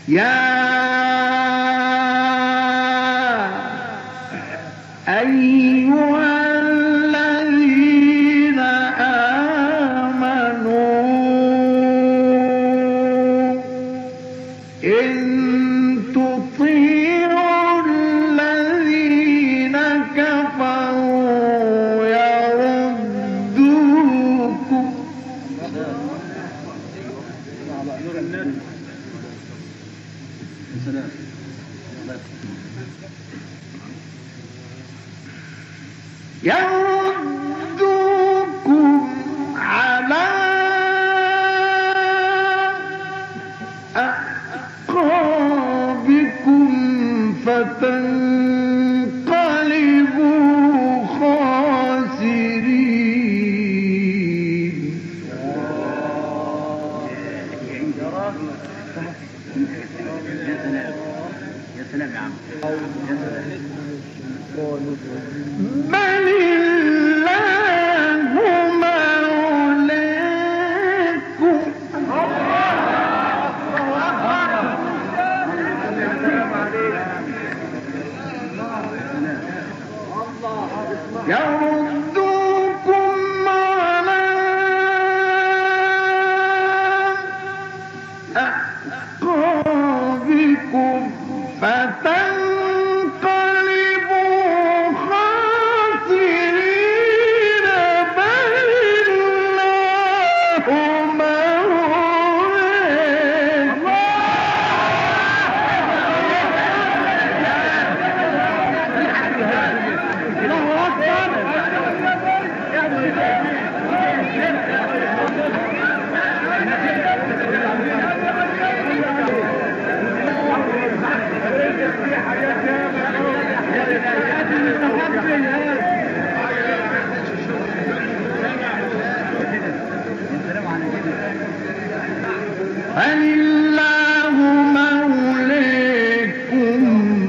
يا أيها الذين آمنوا إن تطيعوا الذين كفروا يردوكم على أعقابكم فتنقلبوا خاسرين. يا سلام يا عم. بل الله مولاكم يردوكم على أعقابكم فتنقلبوا خاسرين. بل الله مولاكم فلله مولاكم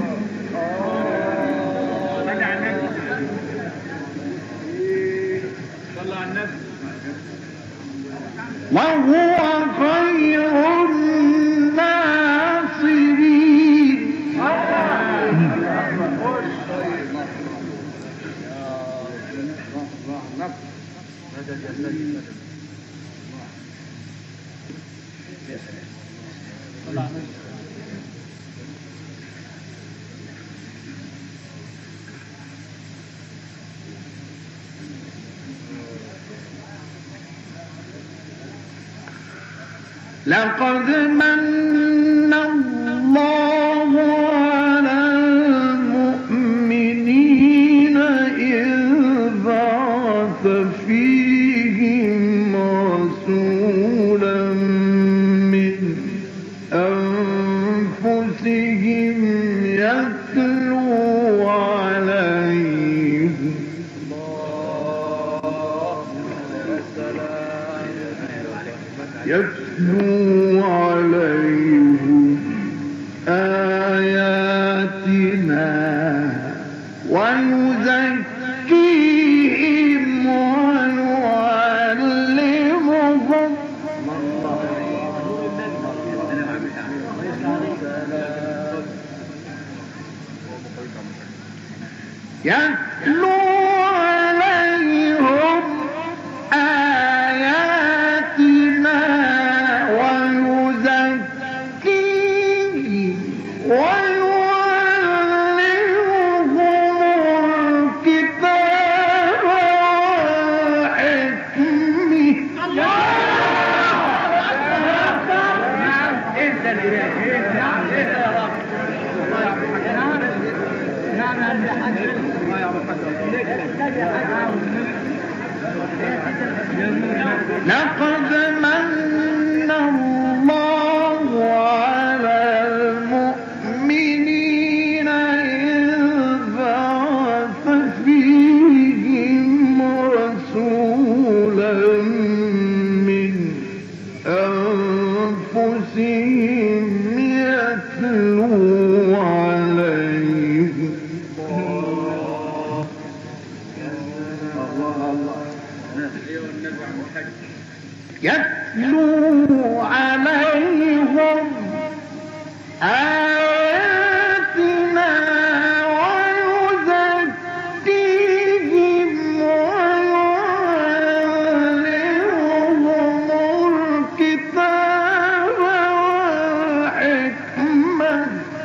وهو خير الناصرين. لقد من الله على المؤمنين إذ بعث فيهم رسولا من أنفسهم يتلو عليهم آياتنا ويزكيهم ويعلمهم يتلو عليهم آياتنا ويزكيهم ويعلمهم الكتاب لقد من الله على المؤمنين إذ بعث فيهم رسولا من أنفسهم يتلو عليهم يتلو آياتنا ويزكيهم ويعلمهم الكتاب والحكمة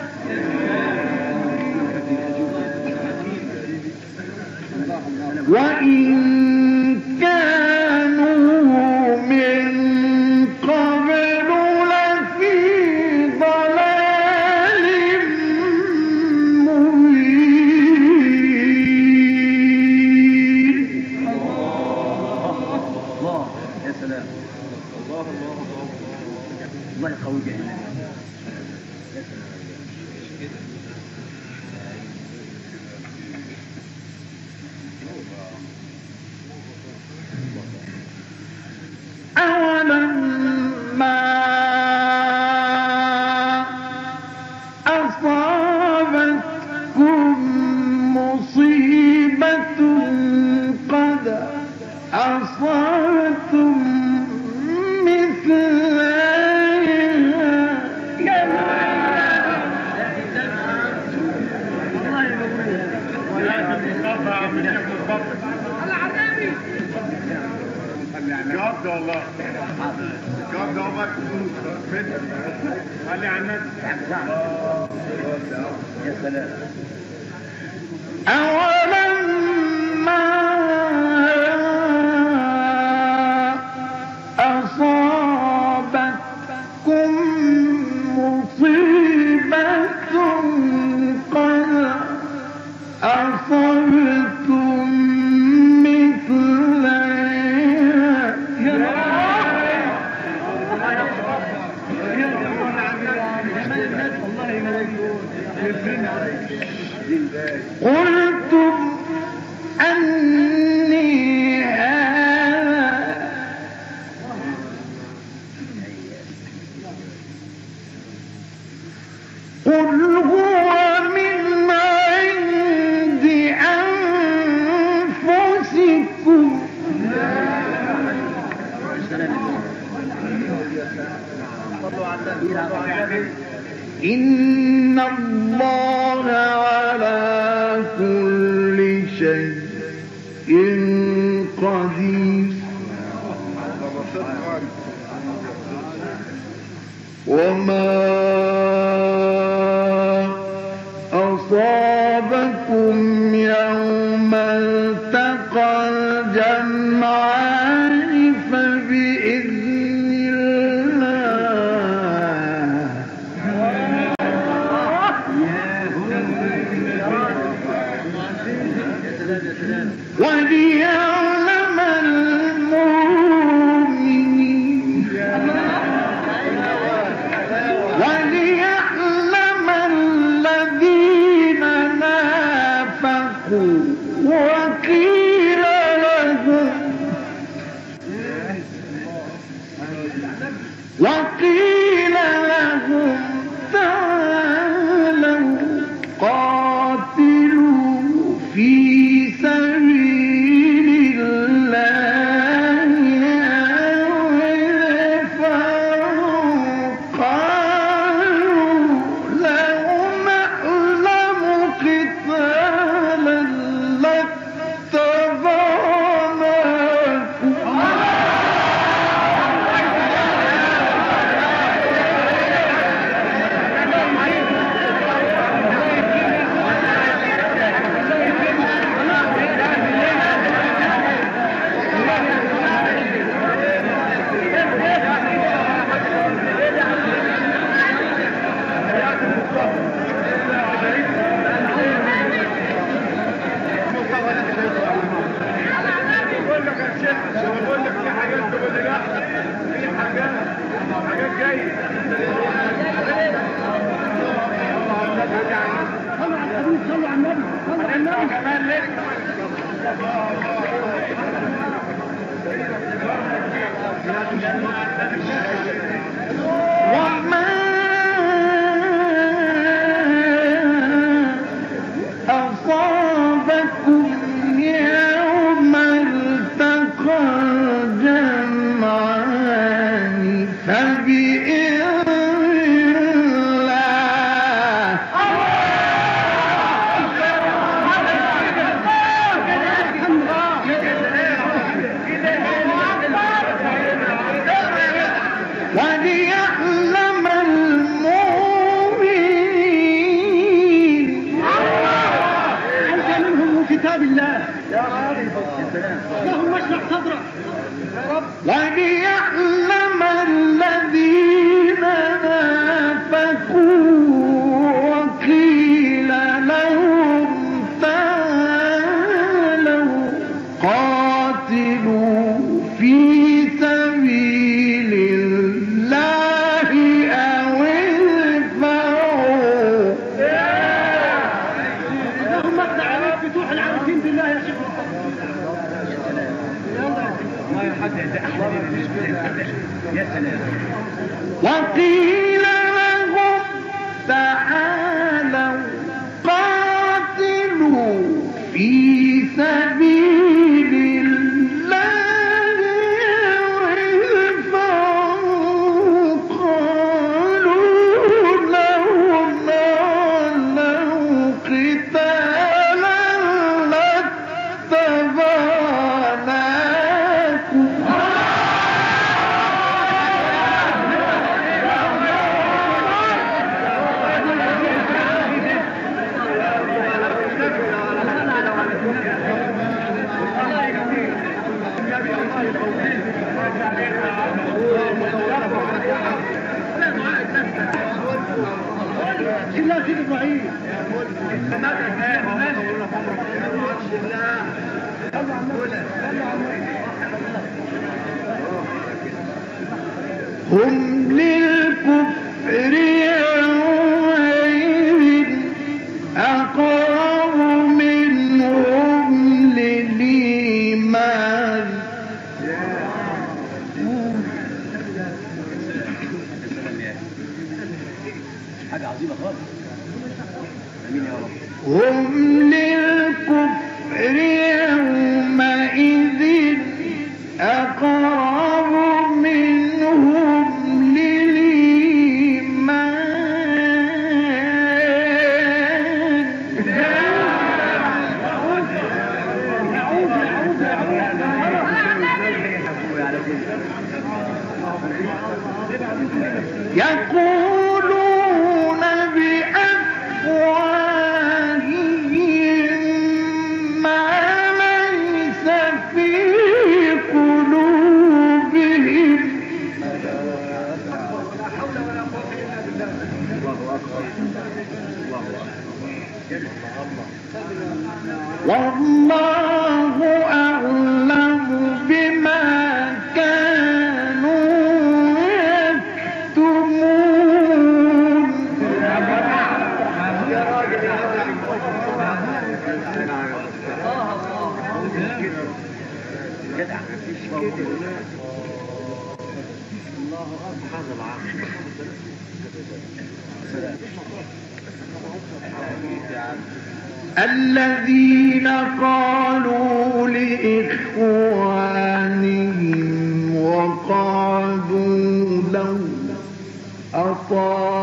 وإن كانوا من قبل لفي ضلال مبين. الله يا سلام. الله يقوي جهنم. يا سلام. أولما أصابتكم مصيبة قد أصابتم جواب والله جواب دوامك خلي على الناس يا سلام. أولما أصابتكم مصيبة قد أصبتم قلتم أني هذا قل هو من عند أنفسكم إن الله على كل شيء قدير وما أصابكم يوم التقى الجمعان فبإذن الله وليعلم المؤمنين وليعلم الذين نافقوا وقيل لهم تعالوا قاتلوا في سبيل الله قالوا لو نعلم قتالا لاتبعناكم بقول لك في حاجات تقول لي لا في حاجات جايه صلوا على النبي كمان ليه وما أصابكم يوم التقى الجمعان فبإذن الله يا سلام. وقيل لهم تعالوا قاتلوا في سبيل الله فقالوا لو نعلم قتالا لاتبعناكم لا سيد ابراهيم هم للكفر يومئذ أقرب منهم للإيمان حاجة عظيمة خالص. امين يا رب. هم للكفر يومئذ أقرب منهم للإيمان يقولون بأفواههم ما ليس في قلوبهم والله أعلم بما كانوا يكتمون جدع. الذين قالوا لإخوانهم وقعدوا لو أطاعوا